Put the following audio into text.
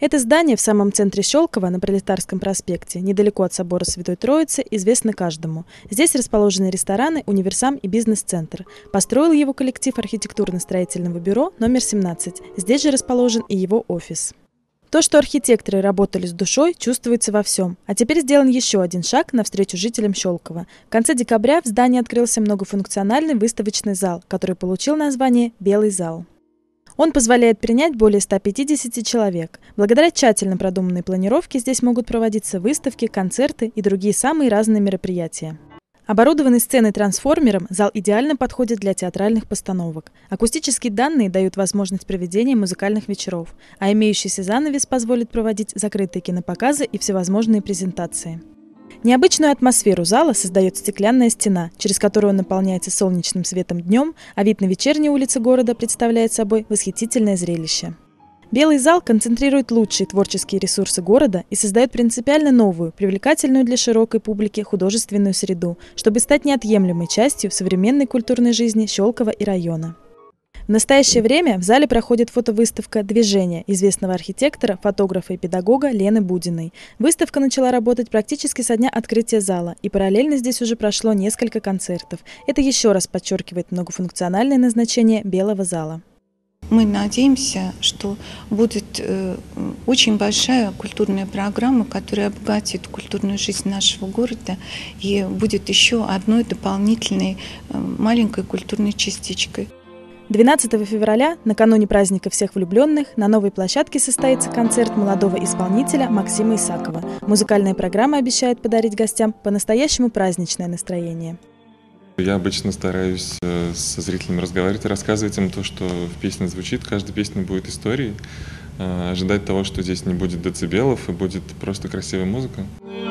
Это здание в самом центре Щелково на Пролетарском проспекте, недалеко от собора Святой Троицы, известно каждому. Здесь расположены рестораны, универсам и бизнес-центр. Построил его коллектив архитектурно-строительного бюро номер 17. Здесь же расположен и его офис. То, что архитекторы работали с душой, чувствуется во всем. А теперь сделан еще один шаг навстречу жителям Щелкова. В конце декабря в здании открылся многофункциональный выставочный зал, который получил название «Белый зал». Он позволяет принять более 150 человек. Благодаря тщательно продуманной планировке здесь могут проводиться выставки, концерты и другие самые разные мероприятия. Оборудованный сценой-трансформером, зал идеально подходит для театральных постановок. Акустические данные дают возможность проведения музыкальных вечеров, а имеющийся занавес позволит проводить закрытые кинопоказы и всевозможные презентации. Необычную атмосферу зала создает стеклянная стена, через которую он наполняется солнечным светом днем, а вид на вечерние улицы города представляет собой восхитительное зрелище. Белый зал концентрирует лучшие творческие ресурсы города и создает принципиально новую, привлекательную для широкой публики художественную среду, чтобы стать неотъемлемой частью современной культурной жизни Щелкова и района. В настоящее время в зале проходит фотовыставка «Движение» известного архитектора, фотографа и педагога Лены Будиной. Выставка начала работать практически со дня открытия зала, и параллельно здесь уже прошло несколько концертов. Это еще раз подчеркивает многофункциональное назначение Белого зала. Мы надеемся, что будет очень большая культурная программа, которая обогатит культурную жизнь нашего города и будет еще одной дополнительной маленькой культурной частичкой. 12 февраля, накануне праздника всех влюбленных, на новой площадке состоится концерт молодого исполнителя Максима Исакова. Музыкальная программа обещает подарить гостям по-настоящему праздничное настроение. Я обычно стараюсь со зрителями разговаривать и рассказывать им то, что в песне звучит. Каждая песня будет историей. Ожидать того, что здесь не будет децибелов и будет просто красивая музыка.